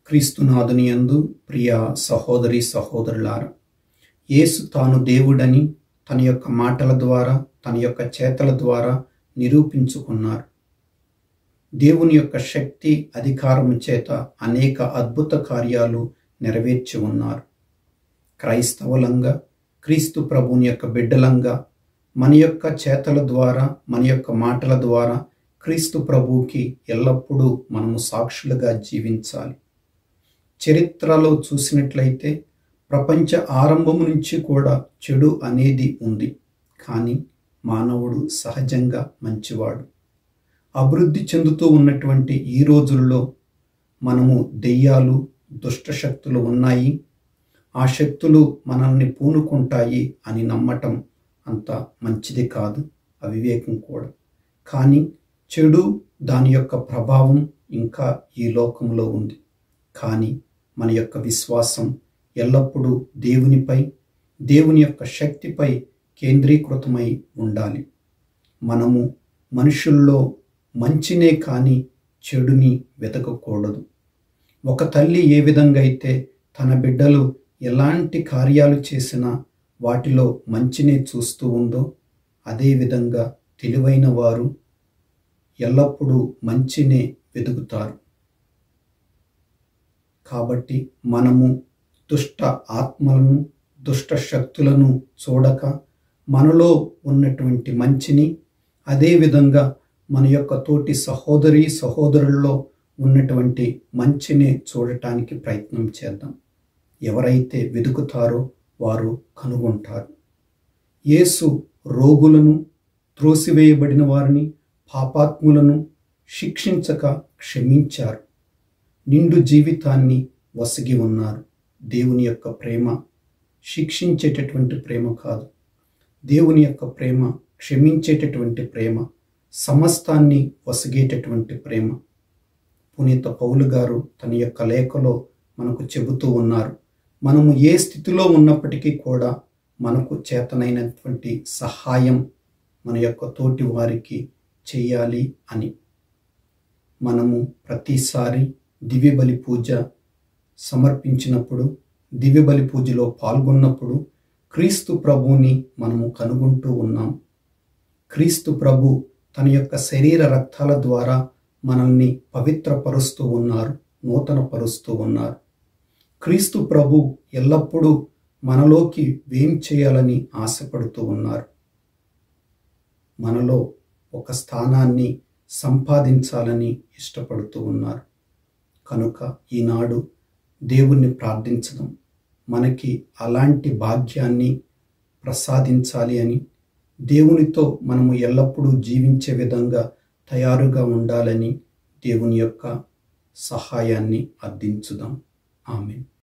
క్రీస్తునాథుని యందు ప్రియ సహోదరి సహోదరులారా, యేసు తాను దేవుడని తన యొక్క మాటల ద్వారా, తన యొక్క చేతల ద్వారా నిరూపించుకున్నారు. దేవుని యొక్క శక్తి అధికారము చేత అనేక అద్భుత కార్యాలు నెరవేర్చి ఉన్నారు. క్రైస్తవులంగా, క్రీస్తు ప్రభుని యొక్క బిడ్డలంగా మన యొక్క చేతల ద్వారా, మన యొక్క మాటల ద్వారా క్రీస్తు ప్రభువుకి ఎల్లప్పుడూ మనము సాక్షులుగా జీవించాలి. చరిత్రలో చూసినట్లయితే ప్రపంచ ఆరంభం నుంచి కూడా చెడు అనేది ఉంది. కానీ మానవుడు సహజంగా మంచివాడు. అభివృద్ధి చెందుతూ ఉన్నటువంటి ఈ రోజుల్లో మనము దెయ్యాలు, దుష్ట శక్తులు ఉన్నాయి, ఆ శక్తులు మనల్ని పూనుకుంటాయి అని నమ్మటం అంత మంచిది కాదు, అవివేకం కూడా. కానీ చెడు, దాని యొక్క ప్రభావం ఇంకా ఈ లోకంలో ఉంది. కానీ మన యొక్క విశ్వాసం ఎల్లప్పుడూ దేవునిపై, దేవుని యొక్క శక్తిపై కేంద్రీకృతమై ఉండాలి. మనము మనుషుల్లో మంచినే కానీ చెడుని వెతకకూడదు. ఒక తల్లి ఏ విధంగా అయితే తన బిడ్డలు ఎలాంటి కార్యాలు చేసినా వాటిలో మంచినే చూస్తూ ఉందో, అదేవిధంగా తెలివైన వారు ఎల్లప్పుడూ మంచినే వెతుకుతారు. కాబట్టి మనము దుష్ట ఆత్మలను, దుష్ట శక్తులను చూడక మనలో ఉన్నటువంటి మంచిని, అదేవిధంగా మన యొక్క తోటి సహోదరి సహోదరుల్లో ఉన్నటువంటి మంచిని చూడటానికి ప్రయత్నం చేద్దాం. ఎవరైతే వెతుకుతారో వారు కనుగొంటారు. యేసు రోగులను, త్రోసివేయబడిన వారిని, పాపాత్ములను శిక్షించక క్షమించారు. నిండు జీవితాన్ని వసిగి ఉన్నారు. దేవుని యొక్క ప్రేమ శిక్షించేటటువంటి ప్రేమ కాదు. దేవుని యొక్క ప్రేమ క్షమించేటటువంటి ప్రేమ, సమస్తాన్ని వసిగేటటువంటి ప్రేమ. పునీత పౌలు గారు తన యొక్క లేఖలో మనకు చెబుతూ ఉన్నారు, మనము ఏ స్థితిలో ఉన్నప్పటికీ కూడా మనకు చేతనైనటువంటి సహాయం మన యొక్క తోటి వారికి చేయాలి అని. మనము ప్రతిసారి దివ్యబలి పూజ సమర్పించినప్పుడు, దివ్యబలి పూజలో పాల్గొన్నప్పుడు క్రీస్తు ప్రభువుని మనము కనుగొంటూ ఉన్నాం. క్రీస్తు ప్రభు తన యొక్క శరీర రక్తాల ద్వారా మనల్ని పవిత్రపరుస్తూ ఉన్నారు, నూతనపరుస్తూ ఉన్నారు. క్రీస్తు ప్రభు ఎల్లప్పుడూ మనలోకి వేం చేయాలని ఆశపడుతూ ఉన్నారు. మనలో ఒక స్థానాన్ని సంపాదించాలని ఇష్టపడుతూ ఉన్నారు. కనుక ఈనాడు దేవుణ్ణి ప్రార్థించడం, మనకి అలాంటి భాగ్యాన్ని ప్రసాదించాలి అని, దేవునితో మనము ఎల్లప్పుడూ జీవించే విధంగా తయారుగా ఉండాలని దేవుని యొక్క సహాయాన్ని అర్థించుదాం. ఆమేన్.